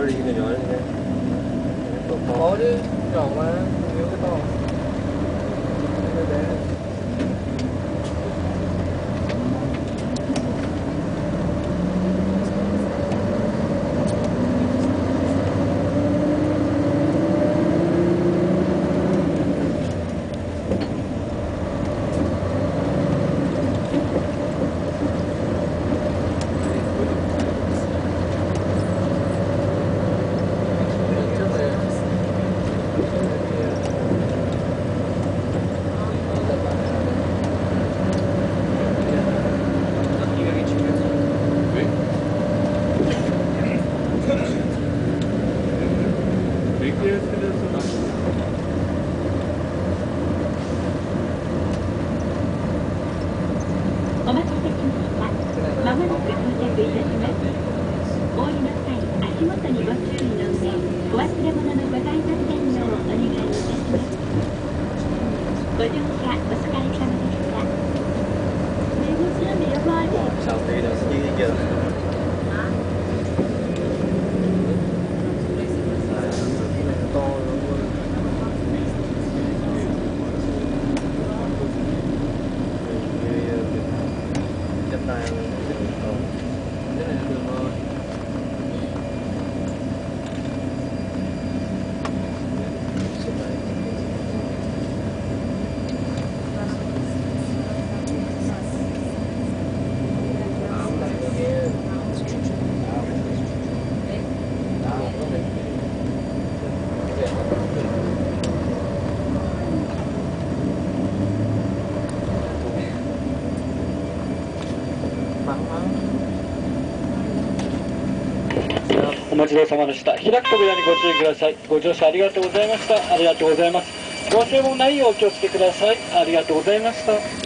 nó đi nhỏ nhỏ thế. Có chứ, nhỏ mà, nhiều cái to. Cái bé. Sau khi nó dưới giờ お待ちどおさまでした。開く扉にご注意ください。ご乗車ありがとうございました。ありがとうございます。ご注文ないようお気をつけください。ありがとうございました。